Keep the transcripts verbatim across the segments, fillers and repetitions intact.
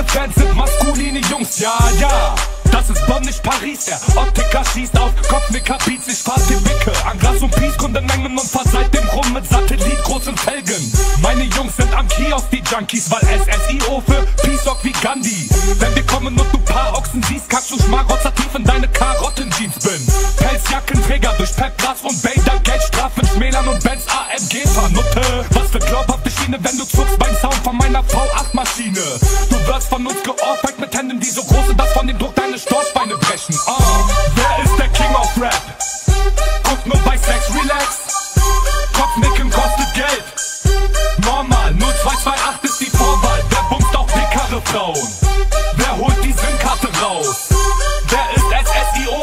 Fans sind maskuline Jungs, ja, ja. Das ist Bonn, nicht Paris, der Optiker schießt auf Kopfnicker Beats, ich fahr die Wicke an Gras und Peace, Kundenmengen und fahr seitdem rum mit Satellit, großen Felgen. Meine Jungs sind am Kiosk, die Junkies, weil S S I O für Peace sorgt wie Gandhi. Wenn wir kommen und du paar Ochsen siehst, kackst du Schmarotzer tief in deine Karottenjeans bin. Pelzjackenträger durch Pepgras und Bader, Geldstrafen, Schmälern und Benz A M G Vernutte. Was für glaubhafte Schiene, wenn du zuckst beim Sound von meiner V acht Maschine. Du wirst von uns geohrfeigt mit Händen, die so groß sind, dass von dem Druck deine Stoßbeine brechen. uh. Wer ist der King of Rap? Guck nur bei Sex Relax. Kopfnicken kostet Geld. Normal, null zwei zwei acht ist die Vorwahl. Wer bumst auch dickere Frauen? Wer holt die SIM-Karte raus? Wer ist S S I O?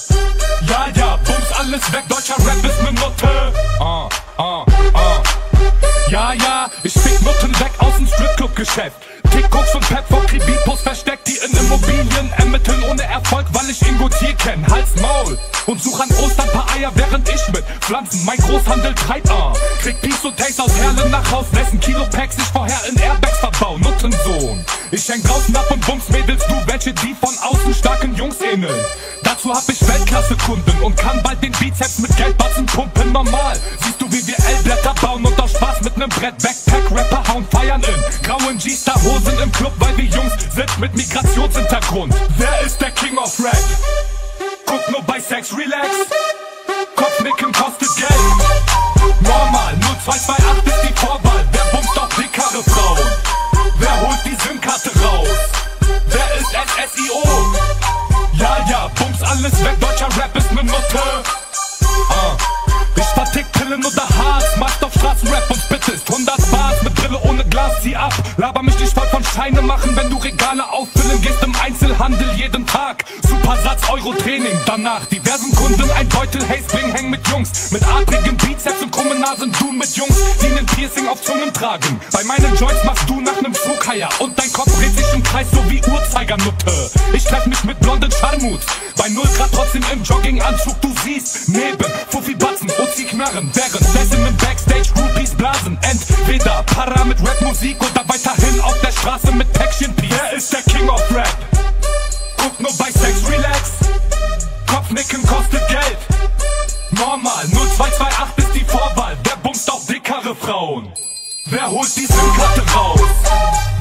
Ja, ja, bums alles weg, deutscher Rap ist ne Nutte. uh, uh, uh. Ja, ja, ich fick Nutten weg aus dem Stripclub-Geschäft. Tick-Cooks und Pep vor Kreditos versteckt die in Immobilien ermitteln ohne Erfolg, weil ich Ingotier kenn. Hals, Maul und such an Ostern paar Eier, während ich mit Pflanzen mein Großhandel treibt. uh. Krieg Peace und Taste aus Herlen nach Haus, dessen Kilo Packs ich vorher in Airbags verbau. Nuttensohn, ich häng draußen ab und bums Mädels, du welche die von außen starken Jungs ähneln. Dazu hab ich Weltklasse-Kunden und kann bald den Bizeps mit Geldbatzen pumpen. Normal, siehst du wie wir L-Blätter bauen und aus Spaß mit nem Brett Backpack-Rapper hauen, feiern in grauen G-Star-Hosen im Club, weil wir Jungs sind mit Migrationshintergrund. Wer ist der King of Rap? Guck nur bei Sex Relax. Kopfnicken kostet Geld. Normal, null zwei zwei acht ist die Vorwahl. Wer bumst auch dickere Frauen? Wer holt die SIM-Karte raus? Wer ist S S I O? Ja, ja, bums alles weg, deutscher Rap ist ne Nutte. uh. Ich vertick Pillen oder Harz, machst auf Straßenrap und spittest hundert Bars mit Brille ohne Glas, zieh ab. Laber mich nicht voll von Scheine machen, wenn du Regale auffüllen gehst im Einzelhandel jeden Tag. Supersatz, Euro-Training, danach diversen Kunden ein Beutel Haze-Bling, häng mit Jungs mit adrigen Bizeps und krummen Nasen, du mit Jungs, die nen Piercing auf Zungen tragen. Bei meinen Joints machst du nach nem Flughaier und dein Kopf dreht sich im Kreis so wie Uhrzeigernutte. Ich treff mich mit blonden Scharmuts, bei null Grad trotzdem im Jogginganzug, du siehst neben Fuffi Batzen und sie knarren, währenddessen im Backstage Groupies blasen. Entweder Para mit Rapmusik oder weiterhin auf der Straße mit Päckchen Peace. Wer ist der King of Rap? Guck nur bei Sex Relax. Kopfnicken kostet Geld. Normal, null zwei zwei acht ist die Vorwahl. Wer bumst auch dickere Frauen? Wer holt die SIM-Karte raus?